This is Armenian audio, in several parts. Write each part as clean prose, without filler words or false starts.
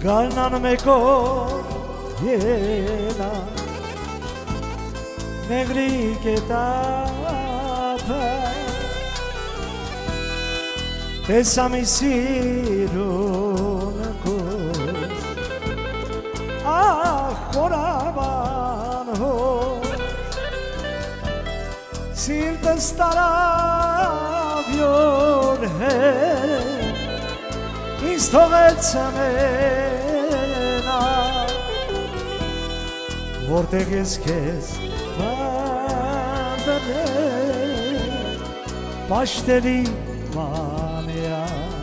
Գալնան մեկոր ելա Մեղրի կետապը Տեսամի սիրուն կուս Ախ խորավան հոս Սիրտս տարավ յոր հետ Ինձ թողեց մենա Որտեղ ես քեզ վանդրել Պաշտելի մանյա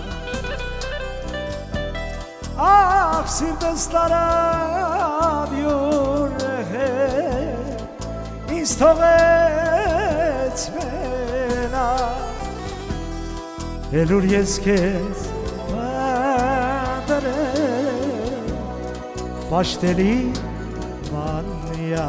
Ախ սիրտս տարավ յոր հետ Ինձ թողեց մենա Էլուր ես քեզ Պաշտելի մանյա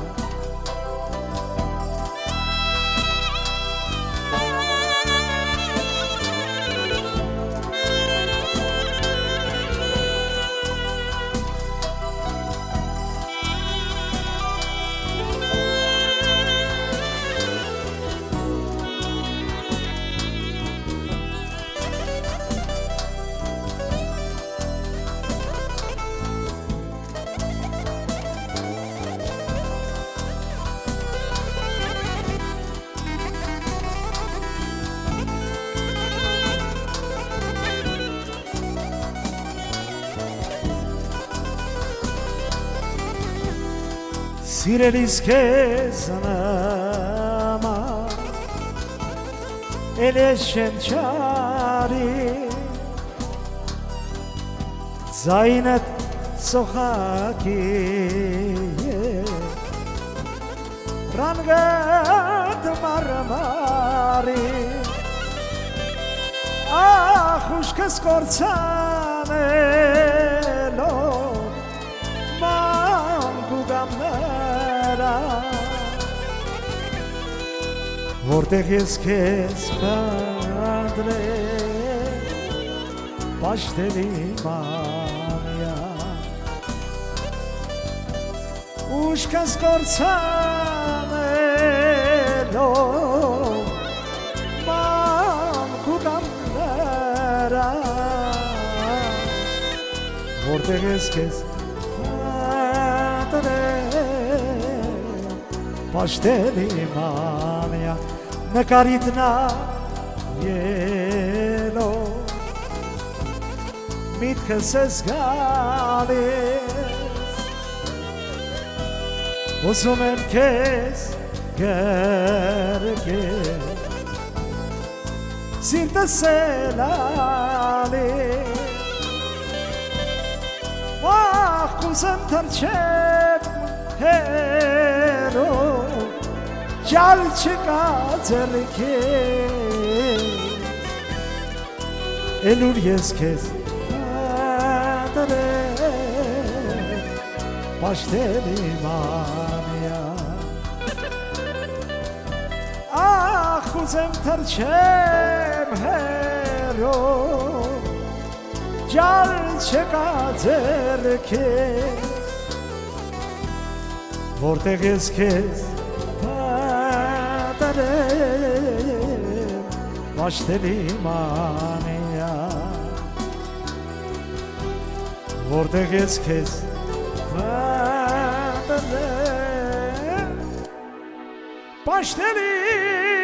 Սիրելիս քեզ նամա Էլ ես չեմ չարի Ձայնդ սոխակի Ռանգդ մարմարի Ախ ուշքս կործանելով Ման գուգամներա Որտեղ ես քեզ կադրել Պաշտելի մանյա Ուշքս կործանելով Ման գուգամներա Որտեղ ես քեզ Պաշտելի մանյա Նկարիտնա ելով Միտքս ես գալիս Ուզում եմ քեզ գերգել Սիրտս էլ ալիս Վախ կուզեմ թրջեմ հերով Ջալ չկա ձեռքեզ Էլուր ես քեզ պատրել Պաշտելի մանյա Ախ ուզեմ թրջեմ հերով Ջալ չկա ձեռքեզ Որտեղ ես քեզ Պաշտելի մանյա Որտեղ ես քեզ պատրել Պաշտելի